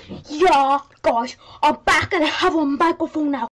Yeah, guys, I'm back and I have a microphone now.